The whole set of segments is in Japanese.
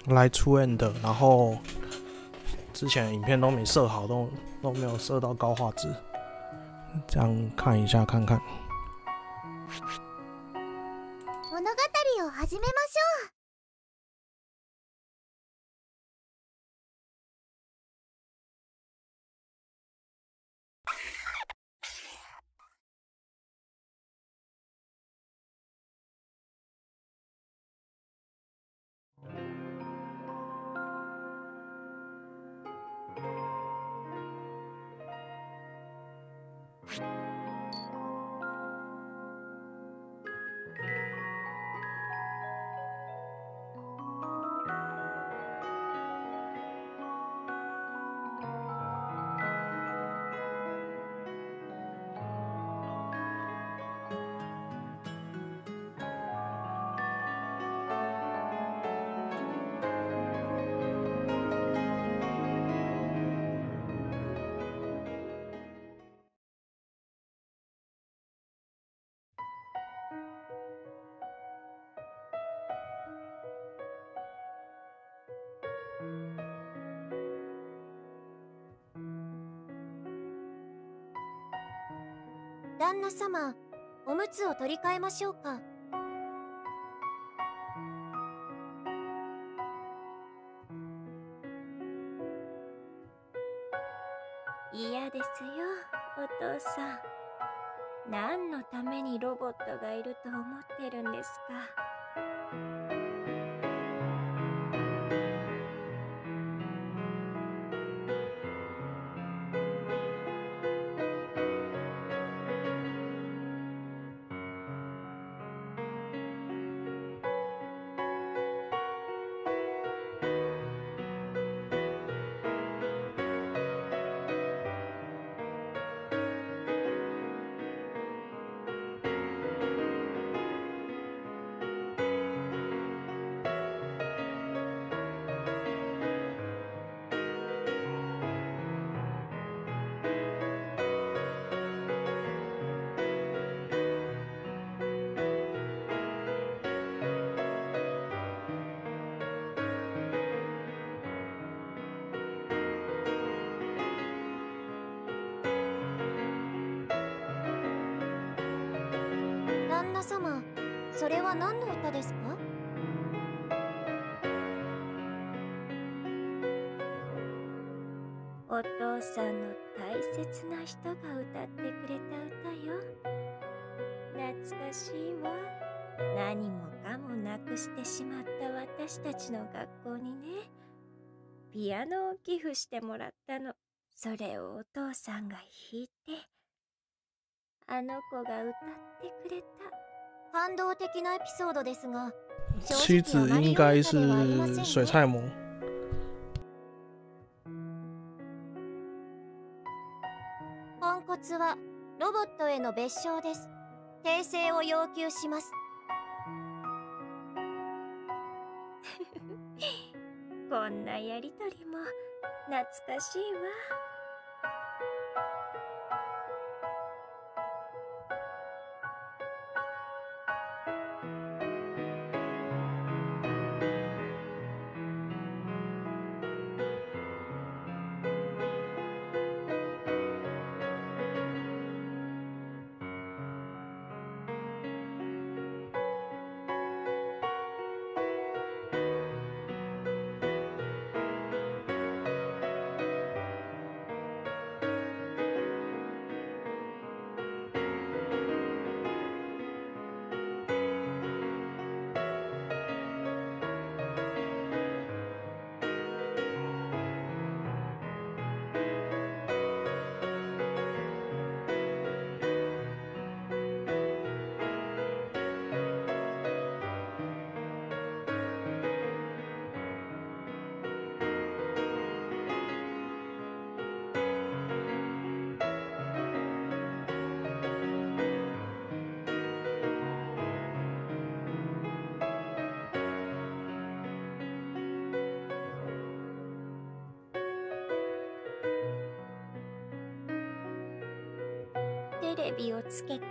来出 end，然后之前的影片都没设好，都没有设到高画质，这样看一下看看。 物語を始めましょう。旦那様、おむつを取り替えましょうか。嫌ですよ、お父さん。何のためにロボットがいると思ってるんですか。旦那様、それは何の歌ですか？お父さんの大切な人が歌ってくれた歌よ。懐かしいわ。何もかもなくしてしまった私たちの学校にね、ピアノを寄付してもらったの。それをお父さんが弾いて、あの子が歌ってくれた。感動的なエピソードですが、 妻子应该是水菜魔。 ポンコツはロボットへの別称です。訂正を要求します。こんなやりとりも懐かしいわ。テレビをつけて。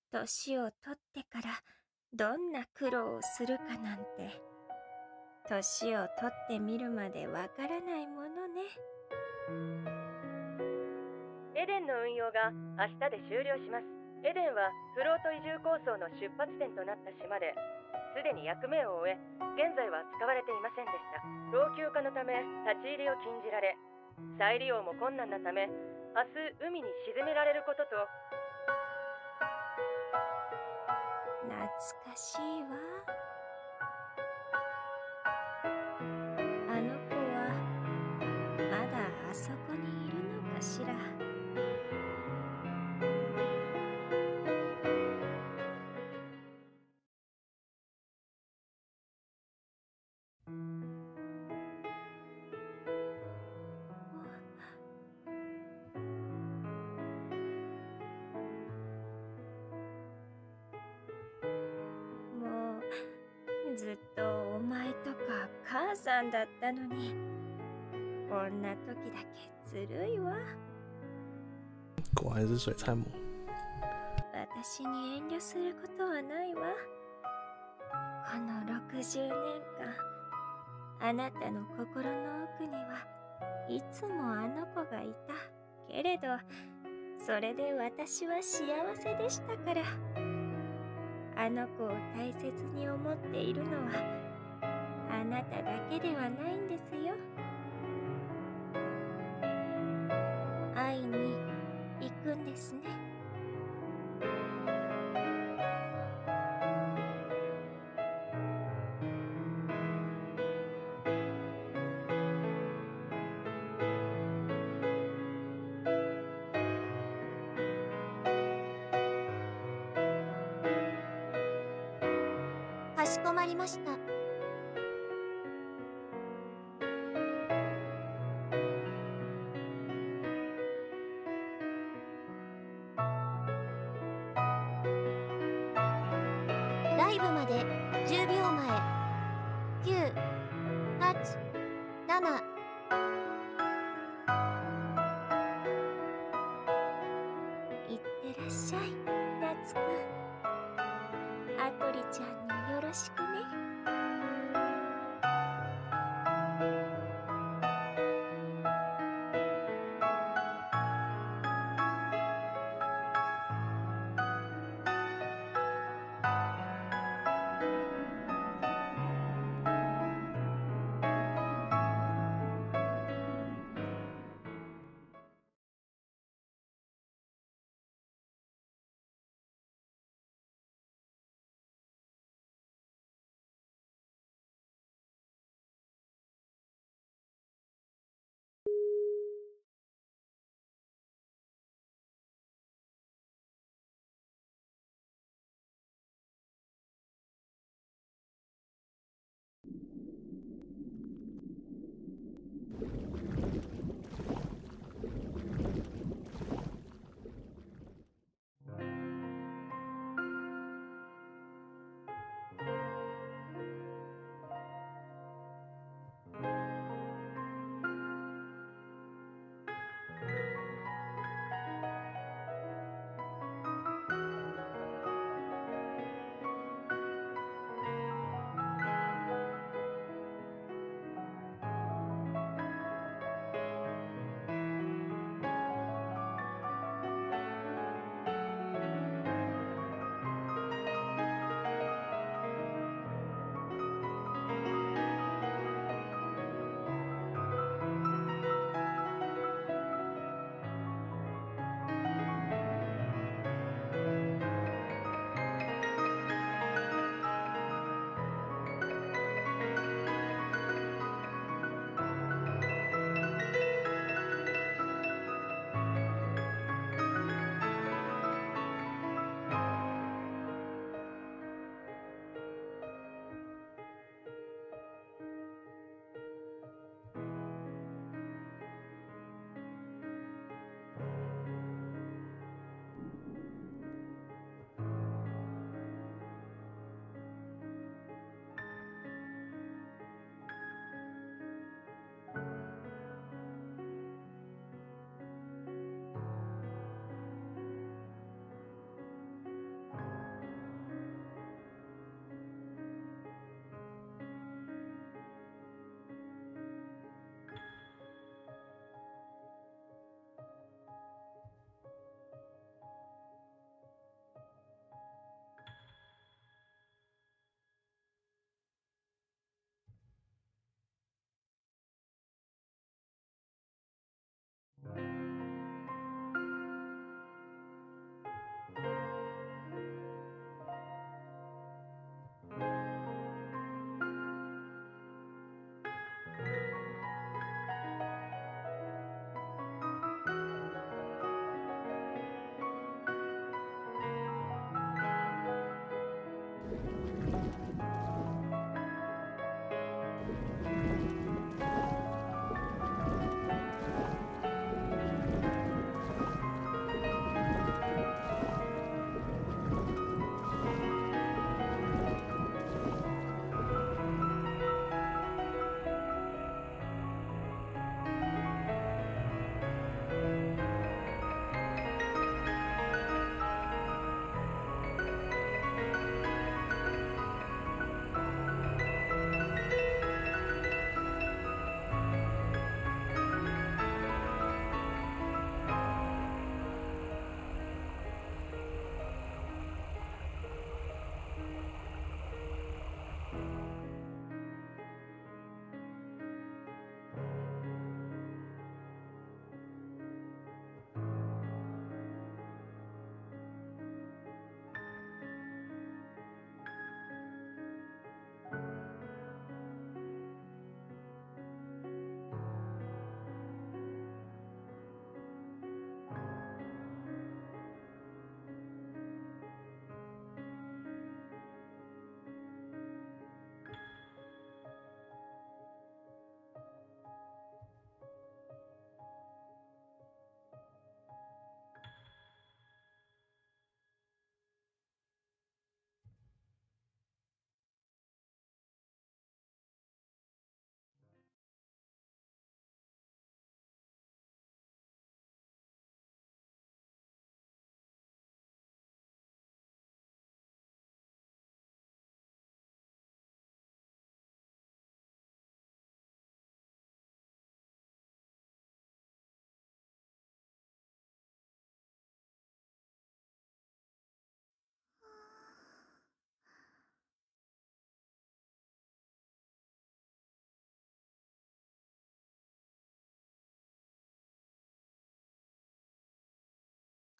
年を取ってからどんな苦労をするかなんて、年を取ってみるまでわからないものね。 エデンの運用が明日で終了します。エデンはフロート移住構想の出発点となった島で、すでに役目を終え、現在は使われていませんでした。老朽化のため立ち入りを禁じられ、再利用も困難なため、明日海に沈められることと。 懐かしいわ。あの子はまだあそこにいるのかしら。もうずっとお前とか母さんだったのに、こんな時だけずるいわ。 果然是水菜母。 私に遠慮することはないわ。この60年間、あなたの心の奥にはいつもあの子がいたけれど、それで私は幸せでしたから。あの子を大切に思っているのはあなただけではないんですよ。会いに行くんですね。 かしこまりました。ライブまで10秒前。9、8、7。 いってらっしゃい、ナツくん。アトリちゃんによろしくね。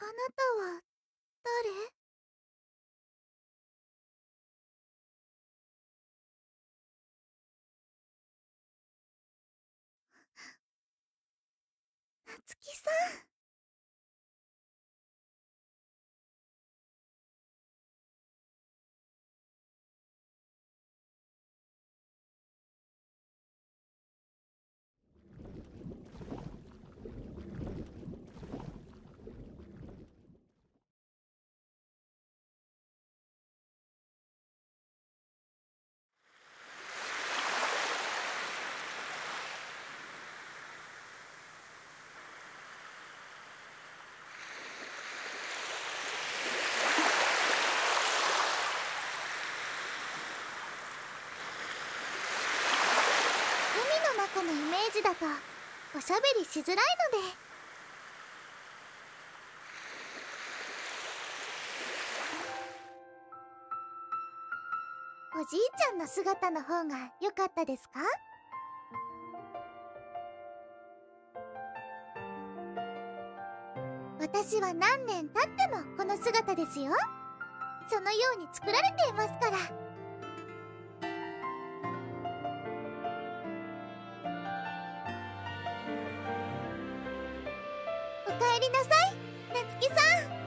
なたは誰？夏希さん。海の中のイメージだとおしゃべりしづらいので。おじいちゃんの姿の方が良かったですか？私は何年経ってもこの姿ですよ。そのように作られていますから。おかえりなさい、夏希さん。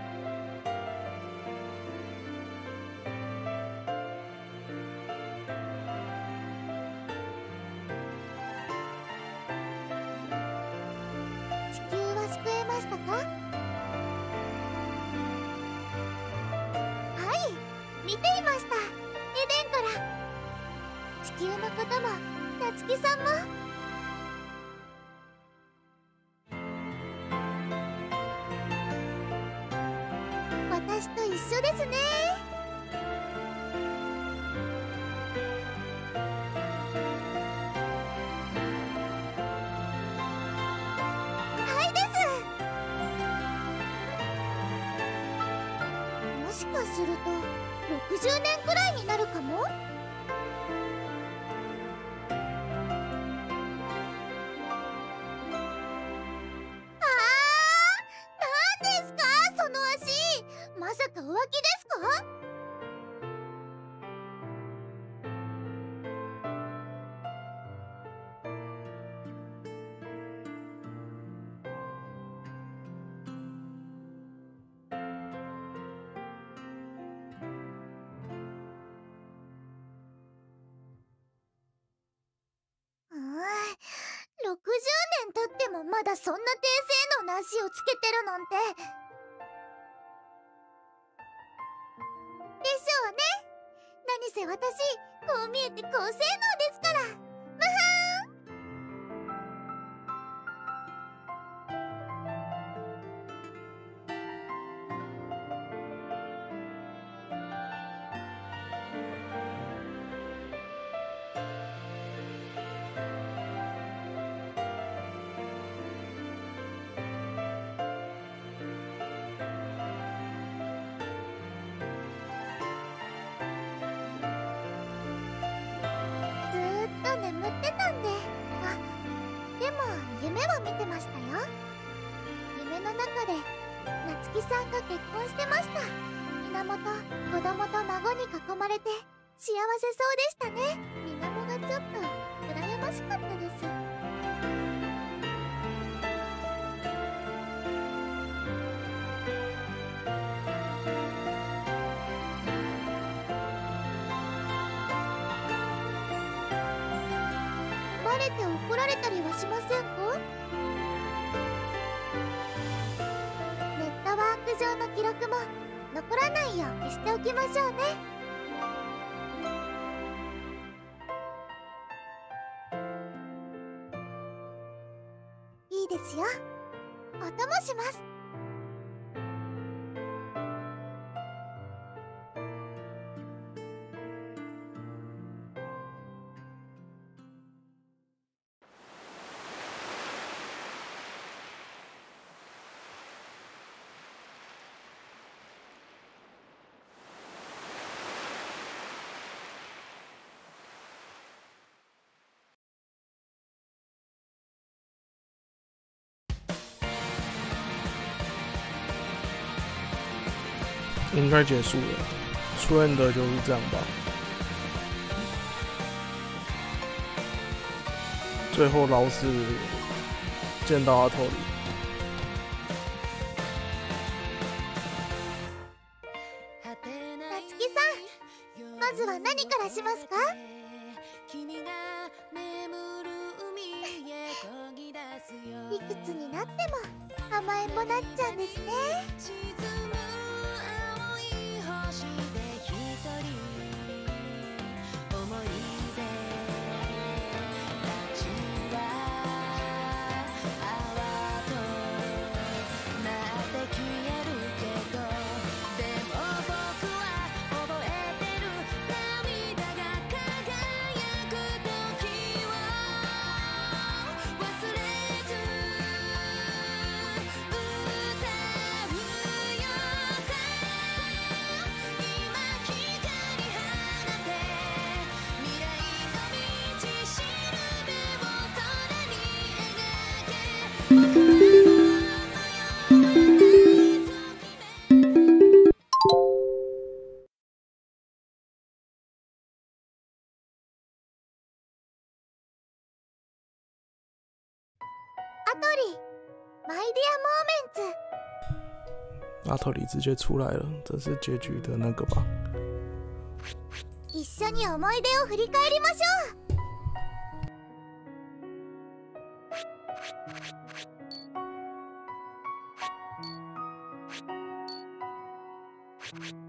地球は救えましたか？はい、見ていました。エデンから。地球のことも夏希さんも。私と一緒ですね。はいです。もしかすると60年くらいになるかも。何ですかその足。まさか浮気ですか？60年経ってもまだそんな低性能な足をつけてるなんて。でしょうね。何せ私こう見えて高性能ですから。むはずーっと眠ってたんで。あ、でも夢は見てましたよ。夢の中で夏希さんが結婚してました。源、子供と孫に囲まれて幸せそうでしたね。水面がちょっと羨ましかったです。バレて怒られたりはしませんか？ネットワーク上の記録も残らないよう消しておきましょうね。いいですよ。お供します。 应该结束了，出现的就是这样吧。最后老死见到阿托里。 夏月さん、まずは何からしますか？いくつになっても甘えん坊なっちゃうんですね。アトリ、マイディアモーメンツ。 阿托里直接出来了，这是结局的那个吧？ 一緒に思い出を振り返りましょう。